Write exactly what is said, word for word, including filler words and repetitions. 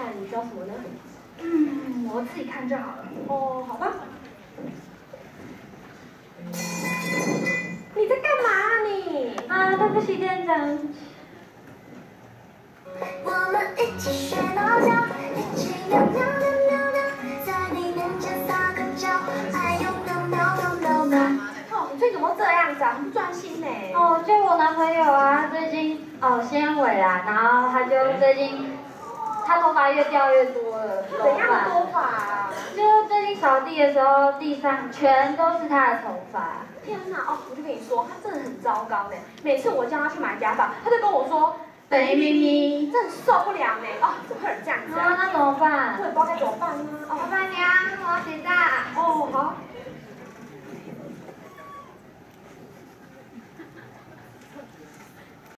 你需要什么呢？ 嗯，我自己看就好了。 哦，好吧。你在干嘛啊你？ 啊，对不起店长。 我们一起学猫叫，一起喵喵喵喵喵，在你面前撒个娇，还有喵喵喵喵喵。 哦，你最近怎么这样子啊？很不专心呢。 哦，就我男朋友啊，最近哦纤维啦，然后他就最近他头发越掉越多了， 怎样的头发啊？ 就最近扫地的时候，地上全都是他的头发。 天哪！哦，我就跟你说，他真的很糟糕呢。每次我叫他去买假发，他就跟我说。 等一咪咪， 真的受不了呢！哦，怎么会有人这样子啊？ 啊，那怎么办？ 我也不知道该怎么办呢。哦，